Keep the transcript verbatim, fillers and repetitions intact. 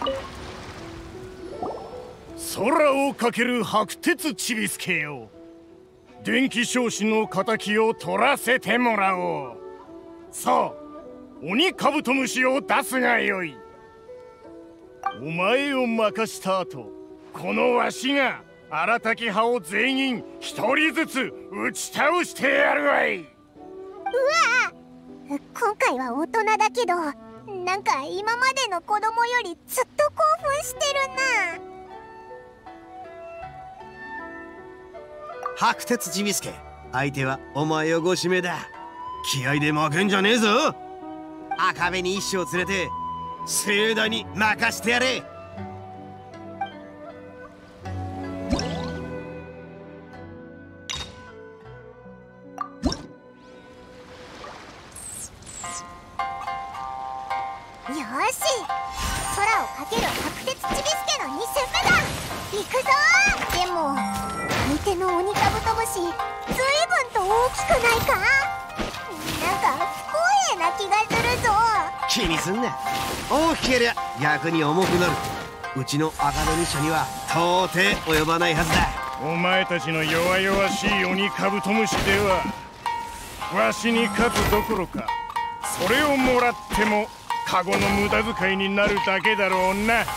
空をかける白鉄ちびすけよ、電気商子の敵を取らせてもらおう。さあ鬼カブトムシを出すがよい。お前を任した後、このわしが荒滝派を全員一人ずつ打ち倒してやるわい。 うわあ、今回は大人だけど、なんか今までの子供よりずっと興奮してるな。 白鉄ちびすけ、相手はお前をご指名だ。気合で負けんじゃねえぞ。赤べに一生連れて盛大に任してやれ。 よし、空をかける白鉄ちびすけのに戦目だ。行くぞ。でも相手の鬼カブトムシ、ずいぶんと大きくないか。なんか不公平な気がするぞ。 気にすんな。大きけりゃ逆に重くなる。うちの赤紅書には到底及ばないはずだ。 お前たちの弱々しい鬼カブトムシではわしに勝つどころか、それをもらってもカゴの無駄遣いになるだけだろうな。